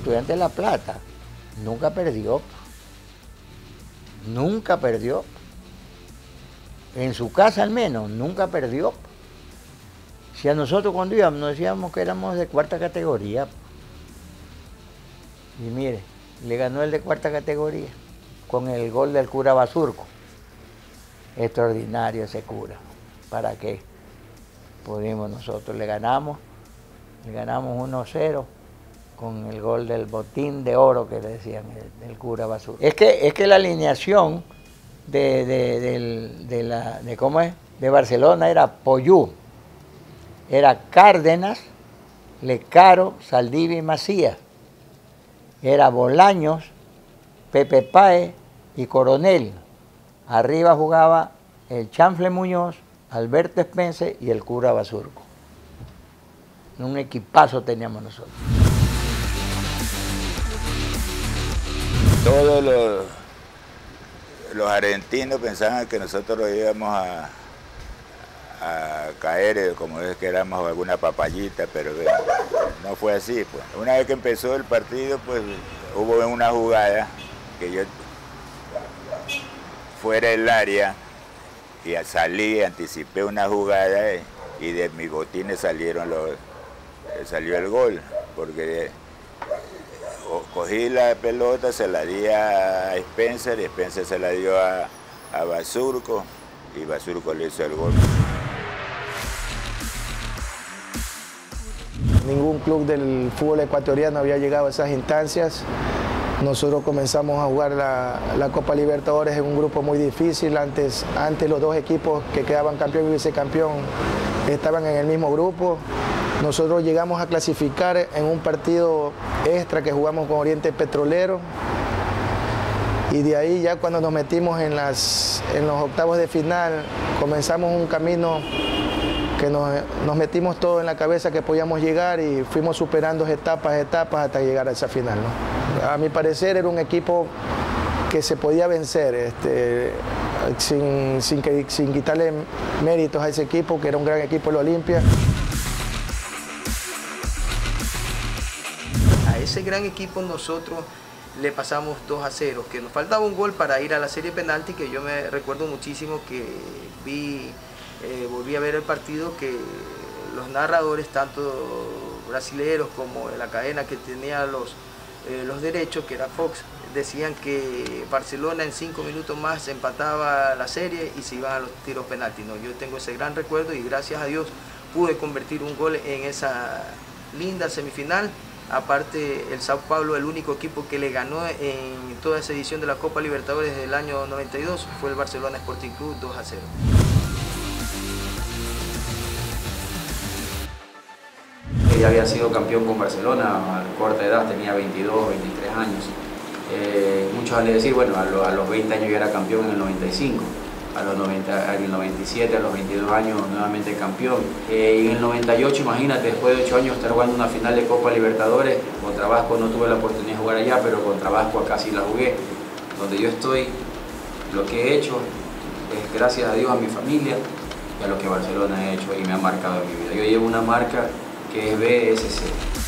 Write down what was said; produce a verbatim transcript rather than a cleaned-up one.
Estudiantes de La Plata nunca perdió. Nunca perdió. En su casa al menos, nunca perdió. Si a nosotros cuando íbamos nos decíamos que éramos de cuarta categoría. Y mire, le ganó el de cuarta categoría con el gol del cura Basurco. Extraordinario ese cura. ¿Para qué? Pudimos nosotros, le ganamos, le ganamos uno cero con el gol del botín de oro que le decían, el, del cura Basurco. Es que, es que la alineación de, de, de, de, la, de, ¿cómo es? de Barcelona era Poyú, era Cárdenas, Lecaro, Saldivia y Macías. Era Bolaños, Pepe Páez y Coronel. Arriba jugaba el Chanfle Muñoz, Alberto Spence y el cura Basurco. Un equipazo teníamos nosotros. Todos los, los argentinos pensaban que nosotros los íbamos a, a caer como es que éramos alguna papayita, pero bueno, no fue así. Pues. Una vez que empezó el partido, pues hubo una jugada que yo fuera del área y salí, anticipé una jugada y de mis botines salieron los, salió el gol, porque cogí la pelota, se la di a Spencer y Spencer se la dio a, a Basurco y Basurco le hizo el gol. Ningún club del fútbol ecuatoriano había llegado a esas instancias. Nosotros comenzamos a jugar la, la Copa Libertadores en un grupo muy difícil. Antes, antes los dos equipos que quedaban campeón y vicecampeón estaban en el mismo grupo. Nosotros llegamos a clasificar en un partido extra que jugamos con Oriente Petrolero. Y de ahí ya cuando nos metimos en, las, en los octavos de final, comenzamos un camino que nos, nos metimos todo en la cabeza que podíamos llegar y fuimos superando etapas, etapas hasta llegar a esa final, ¿no? A mi parecer era un equipo que se podía vencer, este, sin, sin, que, sin quitarle méritos a ese equipo, que era un gran equipo el Olimpia. A ese gran equipo nosotros le pasamos dos a cero, que nos faltaba un gol para ir a la serie penalti, que yo me recuerdo muchísimo que vi, eh, volví a ver el partido, que los narradores, tanto brasileños como de la cadena que tenía los, eh, los derechos, que era Fox, decían que Barcelona en cinco minutos más empataba la serie y se iban a los tiros penalti. ¿No? Yo tengo ese gran recuerdo y gracias a Dios pude convertir un gol en esa linda semifinal. Aparte, el Sao Paulo, el único equipo que le ganó en toda esa edición de la Copa Libertadores del año noventa y dos, fue el Barcelona Sporting Club, dos a cero. Ya había sido campeón con Barcelona a corta edad, tenía veintidós, veintitrés años. Eh, muchos han de decir, bueno, a, lo, a los veinte años ya era campeón en el noventa y cinco. A los noventa, en el noventa y siete, a los veintidós años nuevamente campeón. Eh, y en el noventa y ocho, imagínate, después de ocho años estar jugando una final de Copa Libertadores. Contra Vasco no tuve la oportunidad de jugar allá, pero contra Vasco acá sí la jugué. Donde yo estoy, lo que he hecho es gracias a Dios, a mi familia y a lo que Barcelona ha hecho y me ha marcado en mi vida. Yo llevo una marca que es B S C.